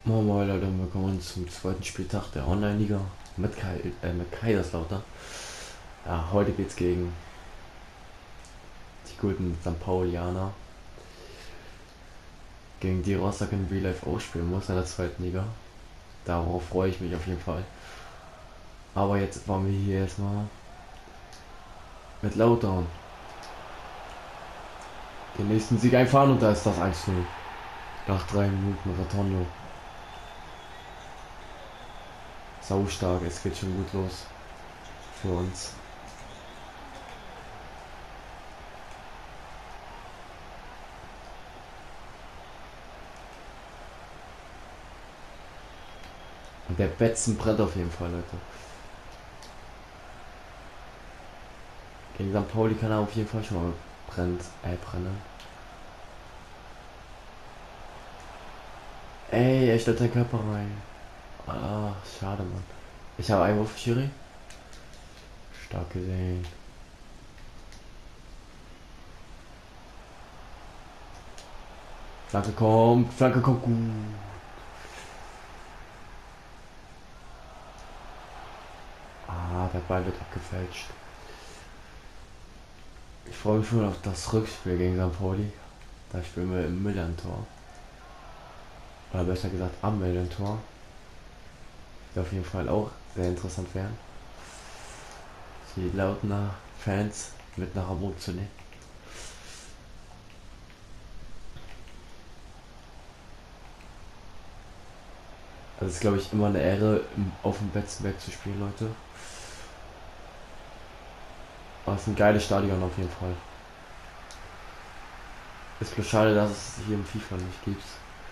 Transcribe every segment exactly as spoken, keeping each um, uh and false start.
Moin Moin Leute und willkommen zum zweiten Spieltag der Online-Liga mit, Kai, äh, mit Kaiserslautern. Ja, heute geht's gegen die guten Sankt Paulianer, gegen die Rostock in Real Life auch spielen muss in der zweiten Liga. Darauf freue ich mich auf jeden Fall. Aber jetzt wollen wir hier erstmal mit Lautern den nächsten Sieg einfahren und da ist das eins null. Nach drei Minuten Rotondo. Sau stark, es geht schon gut los für uns. Und der Betzen brennt auf jeden Fall, Leute. Gegen Sankt Pauli kann er auf jeden Fall schon mal brennt, äh, brennen. Ey, er stellt seinen Körper rein. Ah, schade, Mann. Ich habe Einwurf, Schiri. Stark gesehen. Flanke kommt, Flanke kommt gut. Ah, der Ball wird abgefälscht. Ich freue mich schon auf das Rückspiel gegen Sankt Pauli. Da spielen wir im Millern-Tor. Oder besser gesagt am Millern-Tor. Wird auf jeden Fall auch sehr interessant werden. Die Lautner Fans mit nach Hamburg zu nehmen. Also es ist glaube ich immer eine Ehre, im, auf dem Betzenberg zu spielen, Leute. Aber es ist ein geiles Stadion auf jeden Fall. Ist bloß schade, dass es hier im FIFA nicht gibt.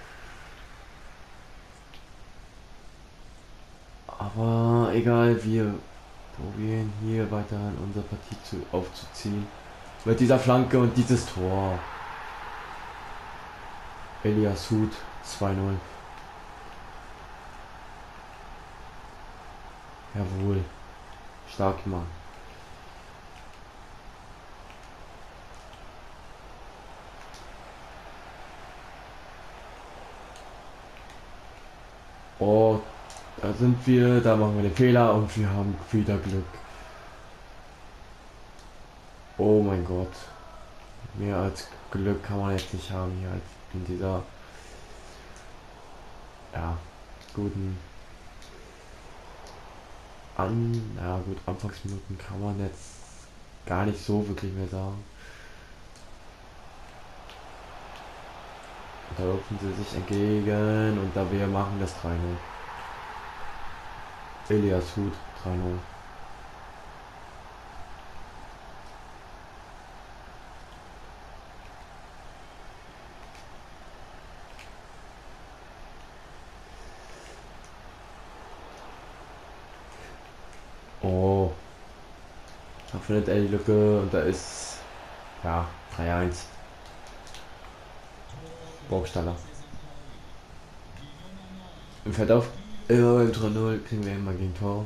Aber egal, wir probieren hier weiterhin unsere Partie zu, aufzuziehen. Mit dieser Flanke und dieses Tor. Elias Hut zwei null. Jawohl. Stark gemacht. Oh, da sind wir, da machen wir den Fehler und wir haben wieder Glück. Oh mein Gott. Mehr als Glück kann man jetzt nicht haben hier in dieser, ja, guten an, ja gut, Anfangsminuten kann man jetzt gar nicht so wirklich mehr sagen. Da laufen sie sich entgegen und da wir machen das drei null. Elias Hut drei null. Oh, da findet er die Lücke und da ist, ja, drei eins. Burgstaller. Im Feld auf. Ja, im drei null kriegen wir immer gegen Tor.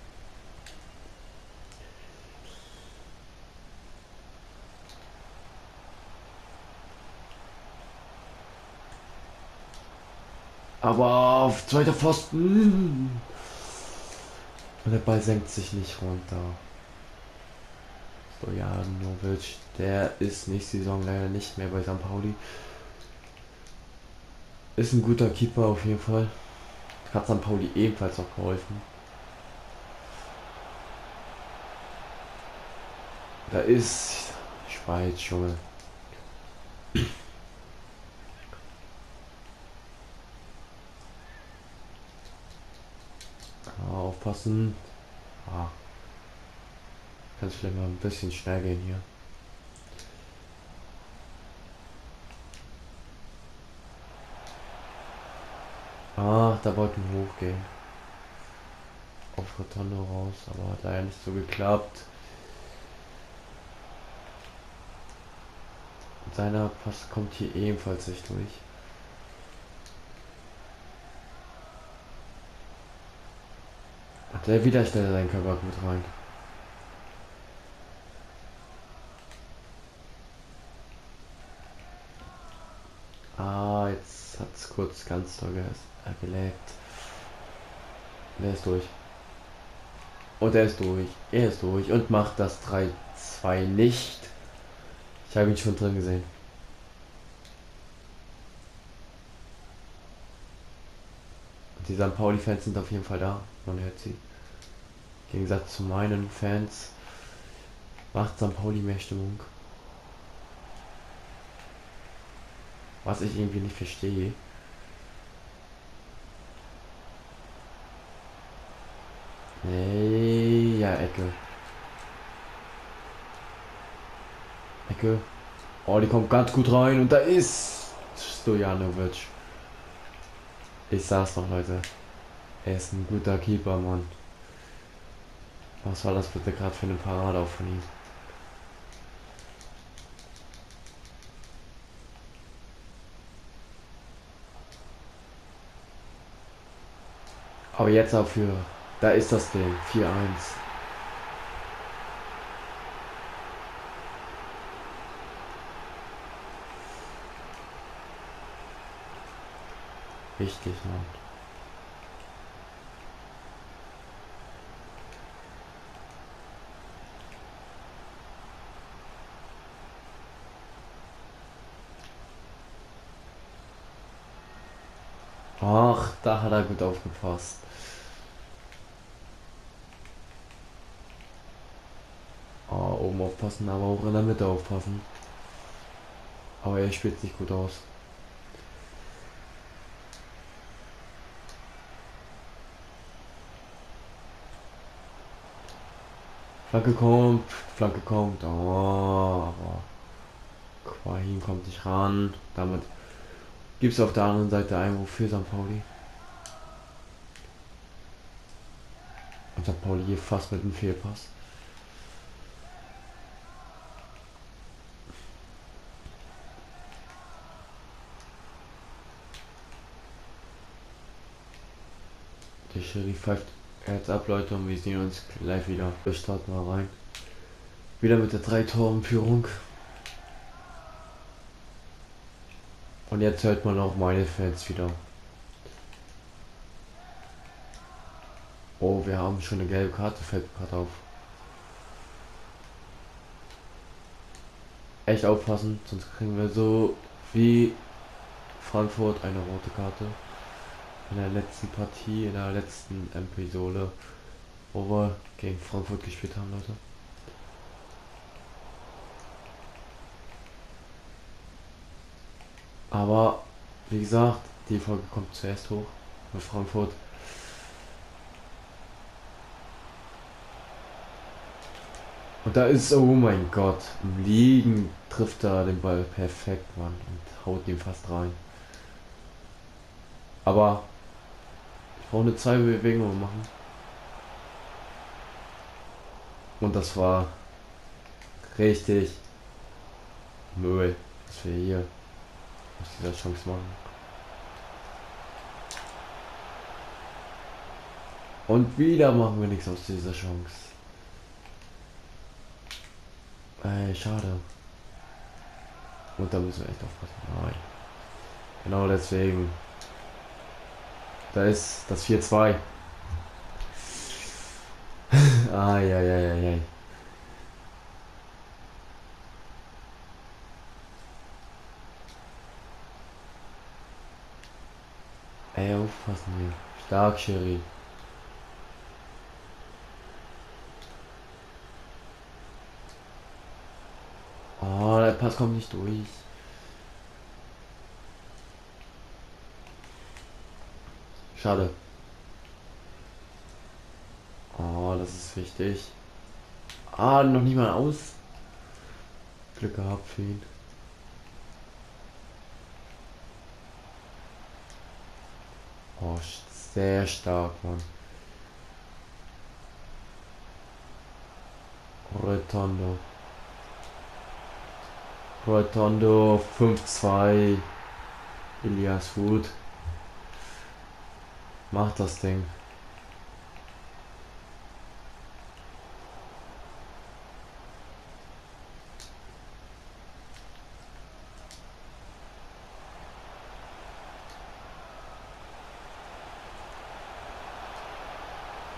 Aber auf zweiter Pfosten. Und der Ball senkt sich nicht runter. Stojanovic, der ist nächste Saison leider nicht mehr bei Sankt Pauli. Ist ein guter Keeper auf jeden Fall. Hat Sankt Pauli ebenfalls auch geholfen. Da ist Schweiz, Junge. Ah, aufpassen. Ah, kann es vielleicht mal ein bisschen schnell gehen hier. Ah, da wollten wir hochgehen. Auf Rotondo raus, aber hat leider nicht so geklappt. Und seiner Pass kommt hier ebenfalls nicht durch. Hat der wieder stellt er seinen Körper mit rein. Ah, jetzt hat es kurz ganz doll äh, geleckt. Der ist durch. Und er ist durch. Er ist durch und macht das drei zwei nicht. Ich habe ihn schon drin gesehen. Und die Sankt Pauli-Fans sind auf jeden Fall da. Man hört sie. Im Gegensatz zu meinen Fans macht Sankt Pauli mehr Stimmung. Was ich irgendwie nicht verstehe. Nee, ja, Ecke. Ecke. Oh, die kommt ganz gut rein und da ist Stojanovic. Ich sag's doch, Leute. Er ist ein guter Keeper, Mann. Was war das bitte gerade für eine Parade auch von ihm? Aber jetzt auch für. Da ist das Ding. vier eins. Richtig, Mann. Ach, da hat er gut aufgepasst. Oh, oben aufpassen, aber auch in der Mitte aufpassen. Aber er spielt sich gut aus. Flanke kommt, Flanke kommt. Oh, aber Quahin kommt nicht ran. Damit gibt es auf der anderen Seite Einwurf für Sankt Pauli. Und Sankt Pauli hier fast mit einem Fehlpass. Der Schiri pfeift jetzt ab, Leute, und wir sehen uns live wieder. Wir starten mal rein. Wieder mit der drei Toren Führung. Und jetzt hört man auch meine Fans wieder. Oh, wir haben schon eine gelbe Karte, fällt mir gerade auf. Echt aufpassen, sonst kriegen wir so wie Frankfurt eine rote Karte. In der letzten Partie, in der letzten Episode, wo wir gegen Frankfurt gespielt haben, Leute. Aber, wie gesagt, die Folge kommt zuerst hoch mit Frankfurt. Und da ist, oh mein Gott, im Liegen trifft er den Ball perfekt, Mann, und haut ihn fast rein. Aber ich brauche eine zwei Bewegung machen. Und das war richtig Müll, dass wir hier aus dieser Chance machen. Und wieder machen wir nichts aus dieser Chance. Ey, schade. Und da müssen wir echt aufpassen. Nein. Genau deswegen. Da ist das vier zwei. Eieieiei. Ey, aufpassen hier. Stark, Sherry. Oh, der Pass kommt nicht durch. Schade. Oh, das ist wichtig. Ah, noch nicht mal aus. Glück gehabt für ihn. Oh, sehr stark, Mann. Rotondo. Rotondo fünf zwei. Elias Food. Macht das Ding.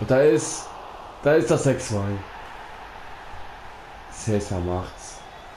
Und da ist, da ist das sechs zwei. Cesar macht's.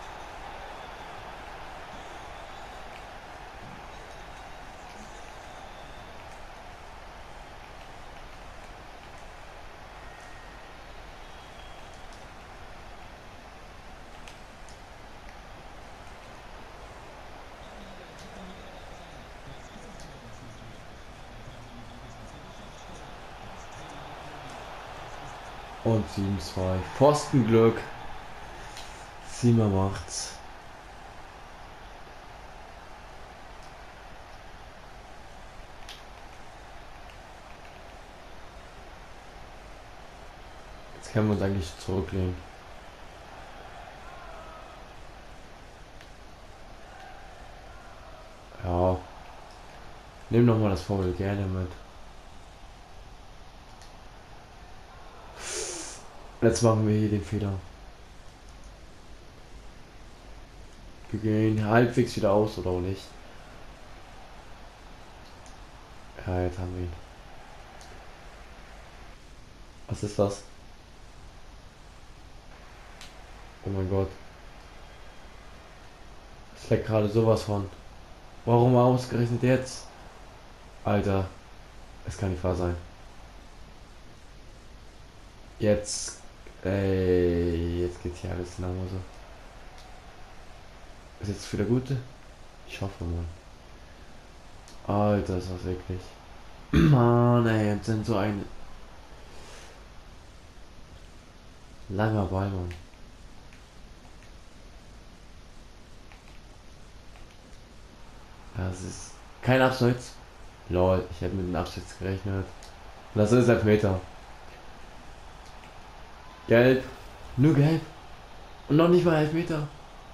Und sieben zwei. Pfostenglück. Siemer macht's. Jetzt können wir uns eigentlich zurücklehnen. Ja. Nimm noch mal das Foul gerne mit. Jetzt machen wir hier den Fehler. Wir gehen halbwegs wieder aus oder auch nicht. Ja, jetzt haben wir ihn. Was ist das? Oh mein Gott. Es leckt gerade sowas von. Warum ausgerechnet jetzt? Alter. Es kann nicht wahr sein. Jetzt. Ey, jetzt geht's hier alles nach Hause. Ist jetzt wieder gut? Ich hoffe mal. Alter, ist das wirklich. Mann, ey, jetzt sind so ein langer Ball, Mann. Das ist kein Abseits. Lol, ich hätte mit dem Abseits gerechnet. Und das ist Elfmeter. Gelb. Nur gelb. Und noch nicht mal Elfmeter.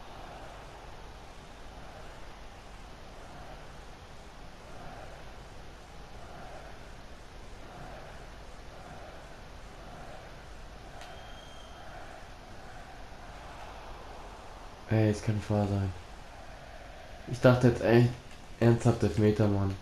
Ey, es kann nicht wahr sein. Ich dachte jetzt, ey, ernsthaft Elfmeter, Mann.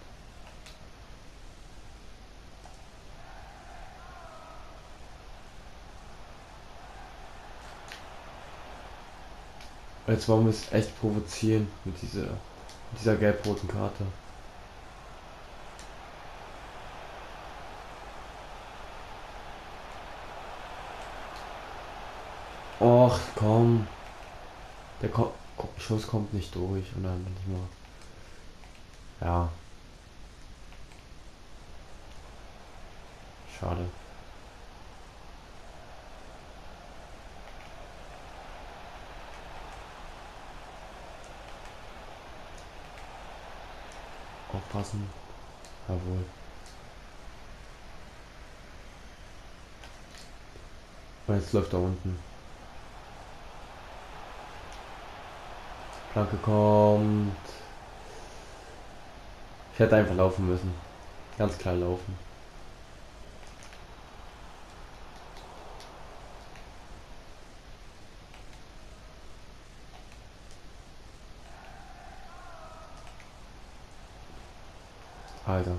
Jetzt wollen wir es echt provozieren mit dieser, mit dieser gelb-roten Karte. Och, komm. Der Ko Schuss kommt nicht durch und dann nicht mal. Ja. Schade. Aufpassen. Jawohl. Und jetzt läuft da unten. Flanke kommt. Ich hätte einfach laufen müssen. Ganz klar laufen. Alter.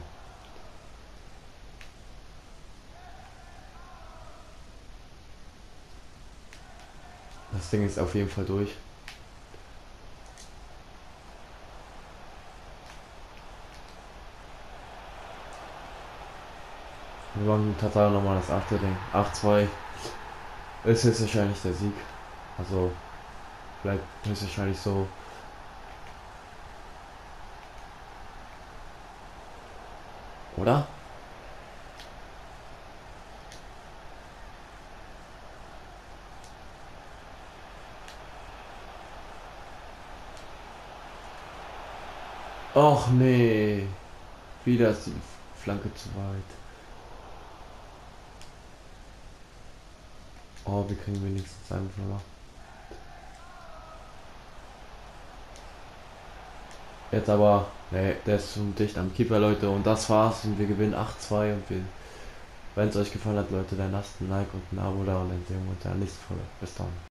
Das Ding ist auf jeden Fall durch. Wir machen Tatsache nochmal das achte Ding. acht zwei ist jetzt wahrscheinlich der Sieg. Also bleibt höchstwahrscheinlich so. Oder? Och nee. Wieder ist die Flanke zu weit. Oh, wir kriegen wenigstens einen Fünfer. Jetzt aber, ne, der ist zu dicht am Keeper, Leute. Und das war's. Und wir gewinnen acht zwei. Und wir, wenn es euch gefallen hat, Leute, dann lasst ein Like und ein Abo da. Und dann sehen wir uns in der nächsten Folge. Bis dann.